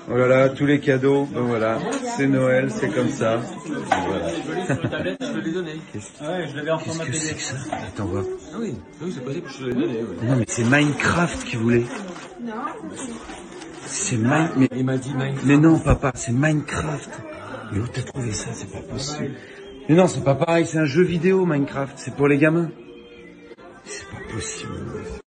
Voilà, tous les cadeaux, ben voilà, c'est Noël, c'est comme ça. Voilà. Qu'est-ce que c'est que ça? Attends, voir. Ah oui, c'est possible que je te l'ai donné. Ouais. Non, mais c'est Minecraft qui voulait. C'est Minecraft. Mais... Il m'a dit Minecraft. Mais non, papa, c'est Minecraft. Mais où t'as trouvé ça? C'est pas possible. Mais non, c'est pas pareil, c'est un jeu vidéo, Minecraft. C'est pour les gamins. C'est pas possible.